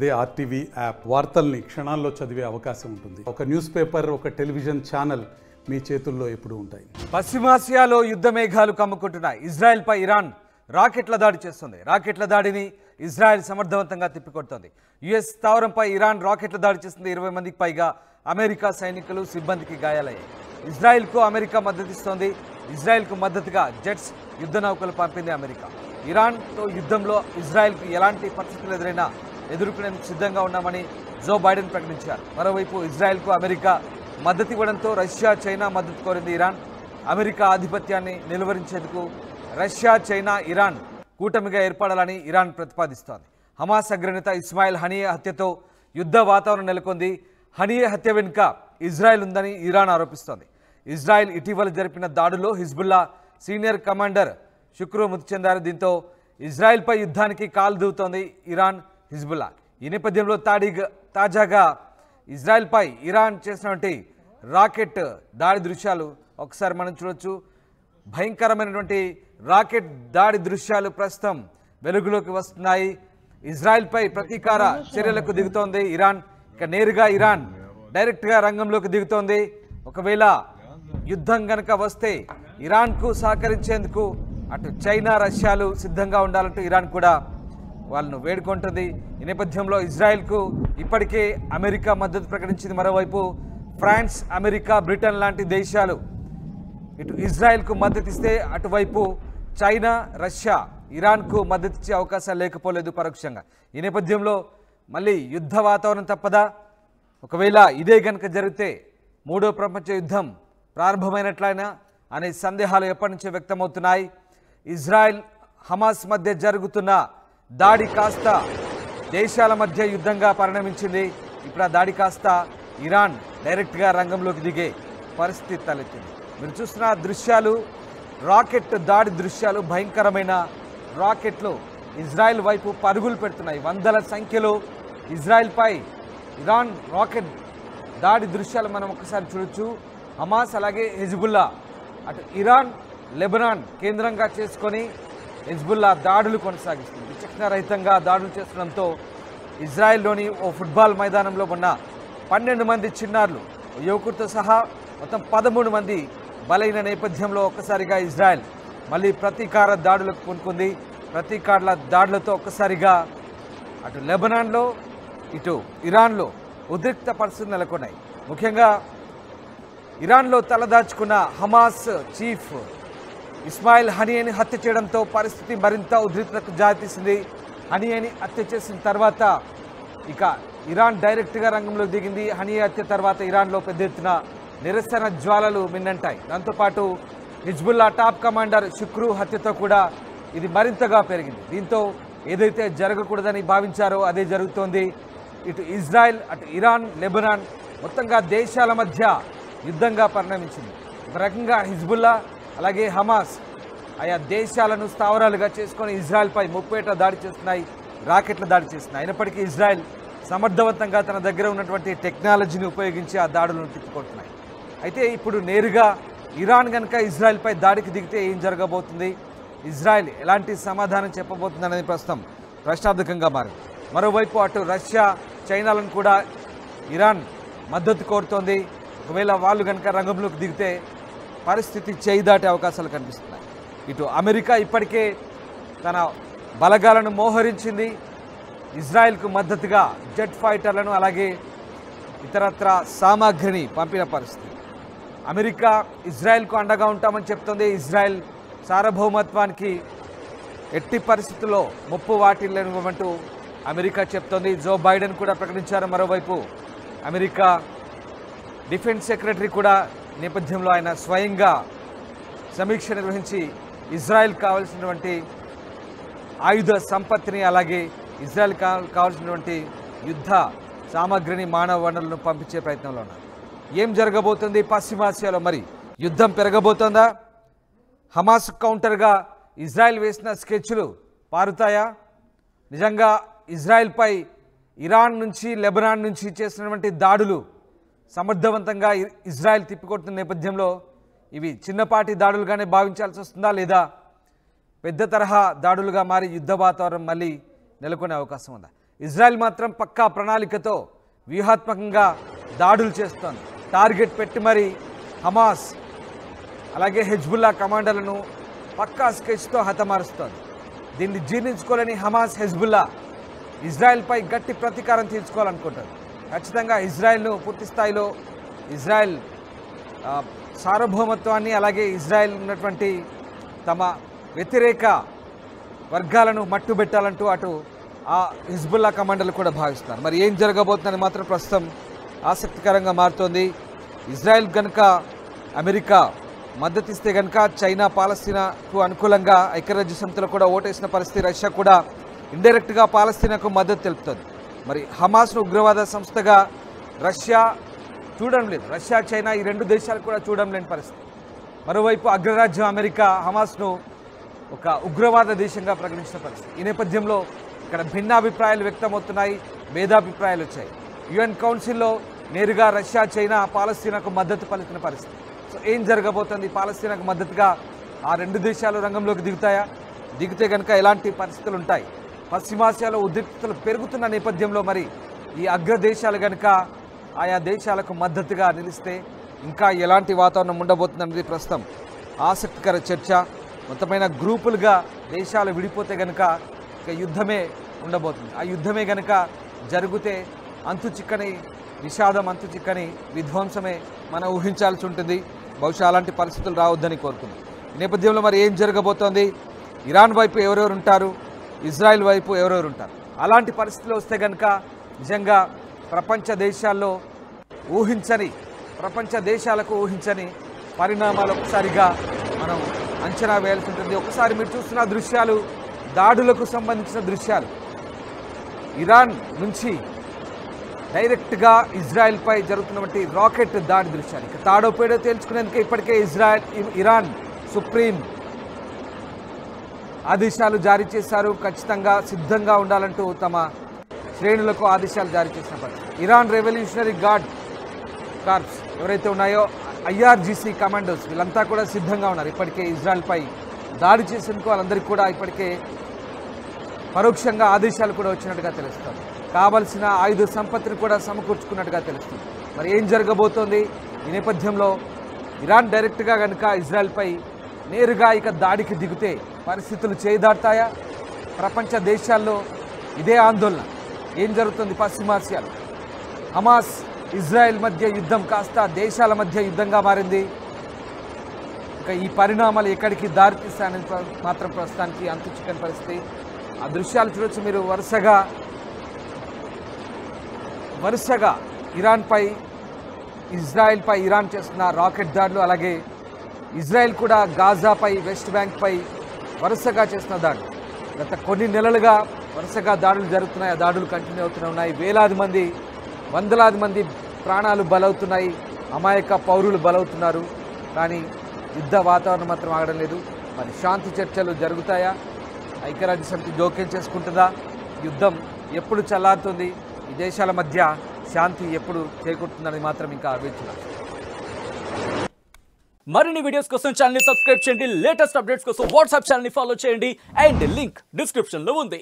అదే RTV app వార్తల్ని క్షణాల్లో చదివే అవకాశం ఉంటుంది. ఒక న్యూస్ పేపర్, ఒక టెలివిజన్ ఛానల్ మీ చేతుల్లో ఎప్పుడూ ఉంటాయి. పశ్చిమాసియాలో యుద్ధ మేఘాలు కమ్ముకుంటున్నాయి. ఇజ్రాయెల్పై ఇరాన్ రాకెట్ల దాడి చేస్తుంది. రాకెట్ల దాడిని ఇజ్రాయెల్ సమర్థవంతంగా తిప్పికొడుతోంది. యుఎస్ స్థావరంపై ఇరాన్ రాకెట్ల దాడి చేస్తుంది. 20 మందికి పైగా అమెరికా సైనికులు, సిబ్బందికి గాయాలయ్యాయి. ఇజ్రాయెల్కు అమెరికా మద్దతిస్తోంది. ఇజ్రాయెల్కు మద్దతుగా జెట్స్, యుద్ధ నౌకలు పంపింది అమెరికా. ఇరాన్తో యుద్ధంలో ఇజ్రాయెల్కు ఎలాంటి పరిస్థితులు ఎదురైనా ఎదుర్కొనేందుకు సిద్ధంగా ఉన్నామని జో బైడెన్ ప్రకటించారు. మరోవైపు ఇజ్రాయెల్కు అమెరికా మద్దతు ఇవ్వడంతో రష్యా, చైనా మద్దతు కోరింది ఇరాన్. అమెరికా ఆధిపత్యాన్ని నిలువరించేందుకు రష్యా, చైనా, ఇరాన్ కూటమిగా ఏర్పడాలని ఇరాన్ ప్రతిపాదిస్తోంది. హమాస్ అగ్రనేత ఇస్మాయిల్ హనియే హత్యతో యుద్ధ వాతావరణం నెలకొంది. హనియే హత్య వెనుక ఇజ్రాయెల్ ఉందని ఇరాన్ ఆరోపిస్తోంది. ఇజ్రాయెల్ ఇటీవల జరిపిన దాడుల్లో హిజ్బుల్లా సీనియర్ కమాండర్ శుక్రూ మృతి చెందారు. దీంతో ఇజ్రాయెల్పై యుద్ధానికి కాలు దూవుతోంది ఇరాన్, హిజ్బుల్లా. ఈ నేపథ్యంలో తాజాగా ఇజ్రాయెల్పై ఇరాన్ చేసినటువంటి రాకెట్ దాడి దృశ్యాలు ఒకసారి మనం చూడొచ్చు. భయంకరమైనటువంటి రాకెట్ దాడి దృశ్యాలు ప్రస్తుతం వెలుగులోకి వస్తున్నాయి. ఇజ్రాయెల్పై ప్రతీకార చర్యలకు దిగుతోంది ఇరాన్. ఇక నేరుగా ఇరాన్ డైరెక్ట్గా రంగంలోకి దిగుతోంది. ఒకవేళ యుద్ధం కనుక వస్తే ఇరాన్కు సహకరించేందుకు అటు చైనా, రష్యాలు సిద్ధంగా ఉండాలంటూ ఇరాన్ కూడా వాళ్ళను వేడుకుంటుంది. ఈ నేపథ్యంలో ఇజ్రాయెల్కు ఇప్పటికే అమెరికా మద్దతు ప్రకటించింది. మరోవైపు ఫ్రాన్స్, అమెరికా, బ్రిటన్ లాంటి దేశాలు ఇటు ఇజ్రాయెల్కు మద్దతు ఇస్తే అటువైపు చైనా, రష్యా ఇరాన్కు మద్దతు ఇచ్చే అవకాశాలు లేకపోలేదు పరోక్షంగా. ఈ నేపథ్యంలో మళ్ళీ యుద్ధ వాతావరణం తప్పదా? ఒకవేళ ఇదే కనుక జరిగితే మూడో ప్రపంచ యుద్ధం ప్రారంభమైనట్లయినా అనే సందేహాలు ఎప్పటి నుంచో వ్యక్తమవుతున్నాయి. ఇజ్రాయెల్, హమాస్ మధ్య జరుగుతున్న దాడి కాస్త దేశాల మధ్య యుద్ధంగా పరిణమించింది. ఇప్పుడు ఆ దాడి కాస్త ఇరాన్ డైరెక్ట్గా రంగంలోకి దిగే పరిస్థితి తలెత్తింది. మీరు చూస్తున్న దృశ్యాలు రాకెట్ దాడి దృశ్యాలు. భయంకరమైన రాకెట్లు ఇజ్రాయెల్ వైపు పరుగులు పెడుతున్నాయి. వందల సంఖ్యలో ఇజ్రాయెల్పై ఇరాన్ రాకెట్ దాడి దృశ్యాలు మనం ఒకసారి చూడొచ్చు. హమాస్ అలాగే హిజ్బుల్లా, అటు ఇరాన్, లెబనాన్ కేంద్రంగా చేసుకొని హిజ్బుల్లా దాడులు కొనసాగిస్తుంది. విచక్షణారహితంగా దాడులు చేస్తుండడంతో ఇజ్రాయెల్లోని ఓ ఫుట్బాల్ మైదానంలో ఉన్న 12 మంది చిన్నారులు, యువకుడితో సహా మొత్తం 13 మంది బలైన నేపథ్యంలో ఒక్కసారిగా ఇజ్రాయెల్ మళ్ళీ ప్రతీకార దాడులకు పూనుకుంది. ప్రతీకార దాడులతో ఒక్కసారిగా అటు లెబనాన్లో, ఇటు ఇరాన్లో ఉద్రిక్త పరిస్థితులు నెలకొన్నాయి. ముఖ్యంగా ఇరాన్లో తలదాచుకున్న హమాస్ చీఫ్ ఇస్మాయిల్ హనియేని హత్య చేయడంతో పరిస్థితి మరింత ఉద్రిక్తతకు దారితీసింది. హనియేని హత్య చేసిన తర్వాత ఇక ఇరాన్ డైరెక్ట్గా రంగంలోకి దిగింది. హనియే హత్య తర్వాత ఇరాన్లో పెద్ద ఎత్తున నిరసన జ్వాలలు మిన్నంటాయి. దాంతోపాటు హిజ్బుల్లా టాప్ కమాండర్ శుక్రూ హత్యతో కూడా ఇది మరింతగా పెరిగింది. దీంతో ఏదైతే జరగకూడదని భావించారో అదే జరుగుతోంది. ఇటు ఇజ్రాయెల్, అటు ఇరాన్, లెబనాన్ మొత్తంగా దేశాల మధ్య యుద్ధంగా పరిణమించింది. ఒక రకంగా హిజ్బుల్లా అలాగే హమాస్ ఆయా దేశాలను స్థావరాలుగా చేసుకొని ఇజ్రాయెల్పై ముప్పేట దాడి చేస్తున్నాయి, రాకెట్ల దాడి చేస్తున్నాయి. అయినప్పటికీ ఇజ్రాయెల్ సమర్థవంతంగా తన దగ్గర ఉన్నటువంటి టెక్నాలజీని ఉపయోగించి ఆ దాడులను తిప్పుకొడుతున్నాయి. అయితే ఇప్పుడు నేరుగా ఇరాన్ కనుక ఇజ్రాయెల్పై దాడికి దిగితే ఏం జరగబోతుంది? ఇజ్రాయెల్ ఎలాంటి సమాధానం చెప్పబోతుంది అనేది ప్రస్తుతం ప్రశ్నార్థకంగా మారింది. మరోవైపు అటు రష్యా, చైనాలను కూడా ఇరాన్ మద్దతు కోరుతోంది. ఒకవేళ వాళ్ళు కనుక రంగంలోకి దిగితే పరిస్థితి చేయి దాటే అవకాశాలు కనిపిస్తున్నాయి. ఇటు అమెరికా ఇప్పటికే తన బలగాలను మోహరించింది. ఇజ్రాయెల్కు మద్దతుగా జెట్ ఫైటర్లను అలాగే ఇతరత్ర సామాగ్రిని పంపిన పరిస్థితి. అమెరికా ఇజ్రాయెల్కు అండగా ఉంటామని చెప్తోంది. ఇజ్రాయెల్ సార్వభౌమత్వానికి ఎట్టి పరిస్థితుల్లో ముప్పు వాటిల్లనివ్వమంటూ అమెరికా చెప్తోంది. జో బైడెన్ కూడా ప్రకటించారు. మరోవైపు అమెరికా డిఫెన్స్ సెక్రటరీ కూడా నేపథ్యంలో ఆయన స్వయంగా సమీక్ష నిర్వహించి ఇజ్రాయెల్ కావాల్సినటువంటి ఆయుధ సంపత్తిని అలాగే ఇజ్రాయెల్ కావాల్సినటువంటి యుద్ధ సామాగ్రిని, మానవ వనరులను పంపించే ప్రయత్నంలో ఉన్నారు. ఏం జరగబోతుంది పశ్చిమాసియాలో? మరి యుద్ధం పెరగబోతోందా? హమాస్ కౌంటర్గా ఇజ్రాయెల్ వేసిన స్కెచ్లు పారుతాయా? నిజంగా ఇజ్రాయెల్పై ఇరాన్ నుంచి, లెబనాన్ నుంచి చేసినటువంటి దాడులు సమర్థవంతంగా ఇజ్రాయెల్ తిప్పికొడుతున్న నేపథ్యంలో ఇవి చిన్నపాటి దాడులుగానే భావించాల్సి వస్తుందా, లేదా పెద్ద తరహా దాడులుగా మారి యుద్ధ వాతావరణం మళ్ళీ నెలకొనే అవకాశం ఉందా? ఇజ్రాయెల్ మాత్రం పక్కా ప్రణాళికతో వ్యూహాత్మకంగా దాడులు చేస్తోంది. టార్గెట్ పెట్టి మరి హమాస్ అలాగే హెజ్బుల్లా కమాండర్లను పక్కా స్కెచ్తో హతమారుస్తోంది. దీన్ని జీర్ణించుకోలేని హమాస్, హెజ్బుల్లా ఇజ్రాయెల్పై గట్టి ప్రతీకారం తీర్చుకోవాలనుకుంటారు. ఖచ్చితంగా ఇజ్రాయెల్ను పూర్తి స్థాయిలో ఇజ్రాయెల్ సార్వభౌమత్వాన్ని అలాగే ఇజ్రాయెల్ ఉన్నటువంటి తమ వ్యతిరేక వర్గాలను మట్టుబెట్టాలంటూ అటు ఆ హిజ్బుల్లా కమాండర్లు కూడా భావిస్తున్నారు. మరి ఏం జరగబోతుందని మాత్రం ప్రస్తుతం ఆసక్తికరంగా మారుతోంది. ఇజ్రాయెల్ కనుక అమెరికా మద్దతిస్తే కనుక చైనా పాలస్తీనాకు అనుకూలంగా ఐక్యరాజ్య సమితిలో కూడా ఓటేసిన పరిస్థితి. రష్యా కూడా ఇండైరెక్ట్గా పాలస్తీనాకు మద్దతు తెలుపుతుంది. మరి హమాస్ను ఉగ్రవాద సంస్థగా రష్యా చూడడం లేదు. రష్యా, చైనా ఈ రెండు దేశాలు కూడా చూడడం లేని పరిస్థితి. మరోవైపు అగ్రరాజ్యం అమెరికా హమాస్ను ఒక ఉగ్రవాద దేశంగా ప్రకటించిన పరిస్థితి. ఈ నేపథ్యంలో ఇక్కడ భిన్నాభిప్రాయాలు వ్యక్తమవుతున్నాయి, భేదాభిప్రాయాలు వచ్చాయి. యుఎన్ కౌన్సిల్లో నేరుగా రష్యా, చైనా పాలస్తీనాకు మద్దతు పలికిన పరిస్థితి. సో ఏం జరగబోతుంది? పాలస్తీనాకు మద్దతుగా ఆ రెండు దేశాలు రంగంలోకి దిగుతాయా? దిగితే కనుక ఎలాంటి పరిస్థితులు ఉంటాయి? పశ్చిమాసియాలో ఉద్రిక్తతలు పెరుగుతున్న నేపథ్యంలో మరి ఈ అగ్రదేశాలు కనుక ఆయా దేశాలకు మద్దతుగా నిలిస్తే ఇంకా ఎలాంటి వాతావరణం ఉండబోతుందనేది ప్రస్తుతం ఆసక్తికర చర్చ. మొత్తమైన గ్రూపులుగా దేశాలు విడిపోతే కనుక ఇక యుద్ధమే ఉండబోతుంది. ఆ యుద్ధమే కనుక జరిగితే అంతు చిక్కని విషాదం, అంతు చిక్కని విధ్వంసమే మనం ఊహించాల్సి ఉంటుంది. బహుశా అలాంటి పరిస్థితులు రావద్దని కోరుకుంది. ఈ నేపథ్యంలో మరి ఏం జరగబోతోంది? ఇరాన్ వైపు ఎవరెవరు ఉంటారు, ఇజ్రాయెల్ వైపు ఎవరెవరు ఉంటారు? అలాంటి పరిస్థితులు వస్తే కనుక నిజంగా ప్రపంచ దేశాలకు ఊహించని పరిణామాలు ఒకసారిగా మనం అంచనా వేయాల్సి ఉంటుంది. ఒకసారి మీరు చూస్తున్న దృశ్యాలు దాడులకు సంబంధించిన దృశ్యాలు. ఇరాన్ నుంచి డైరెక్ట్గా ఇజ్రాయెల్పై జరుగుతున్నటువంటి రాకెట్ దాడి దృశ్యాలు. ఇక తాడో పేడో తేల్చుకునేందుకు ఇప్పటికే ఇరాన్ సుప్రీం ఆదేశాలు జారీ చేశారు. ఖచ్చితంగా సిద్ధంగా ఉండాలంటూ తమ శ్రేణులకు ఆదేశాలు జారీ చేసిన పరిస్థితి. ఇరాన్ రెవల్యూషనరీ గార్డ్ కార్ప్స్ ఎవరైతే ఉన్నాయో IRGC కమాండోస్ వీళ్ళంతా కూడా సిద్ధంగా ఉన్నారు. ఇప్పటికే ఇజ్రాయెల్పై దాడి చేసేందుకు వాళ్ళందరికీ కూడా ఇప్పటికే పరోక్షంగా ఆదేశాలు కూడా వచ్చినట్టుగా తెలుస్తుంది. కావలసిన ఆయుధ సంపత్తిని కూడా సమకూర్చుకున్నట్టుగా తెలుస్తుంది. మరి ఏం జరగబోతోంది? ఈ నేపథ్యంలో ఇరాన్ డైరెక్ట్గా కనుక ఇజ్రాయెల్పై నేరుగా ఇక దాడికి దిగితే పరిస్థితులు చేదాడతాయా? ప్రపంచ దేశాల్లో ఇదే ఆందోళన. ఏం జరుగుతుంది పశ్చిమాసియాలో? హమాస్, ఇజ్రాయెల్ మధ్య యుద్ధం కాస్త దేశాల మధ్య యుద్ధంగా మారింది. ఇక ఈ పరిణామాలు ఎక్కడికి దారితీస్తాయని మాత్రం ప్రస్తుతానికి అంతు చిక్కని పరిస్థితి. ఆ దృశ్యాలు చూడొచ్చు మీరు. వరుసగా ఇజ్రాయెల్పై ఇరాన్ చేస్తున్న రాకెట్ దాడులు, అలాగే ఇజ్రాయెల్ కూడా గాజాపై, వెస్ట్ బ్యాంక్పై వరుసగా చేస్తున్న దాడులు. గత కొన్ని నెలలుగా వరుసగా దాడులు జరుగుతున్నాయి. ఆ దాడులు కంటిన్యూ అవుతూనే ఉన్నాయి. వేలాది మంది, వందలాది మంది ప్రాణాలు బలవుతున్నాయి, అమాయక పౌరులు బలవుతున్నారు. కానీ యుద్ధ వాతావరణం మాత్రం ఆగడం లేదు. మరి శాంతి చర్చలు జరుగుతాయా? ఐక్యరాజ్య సమితి జోక్యం చేసుకుంటుందా? యుద్ధం ఎప్పుడు చల్లారుతుంది? ఈ దేశాల మధ్య శాంతి ఎప్పుడు చేకూరుతుందని మాత్రం ఇంకా వేచున్నారు. మరిన్ని వీడియోస్ కోసం ఛానల్ ని సబ్స్క్రైబ్ చేయండి. లేటెస్ట్ అప్డేట్స్ కోసం వాట్సాప్ ఛానల్ ని ఫాలో చేయండి. అండ్ లింక్ డిస్క్రిప్షన్ లో ఉంది.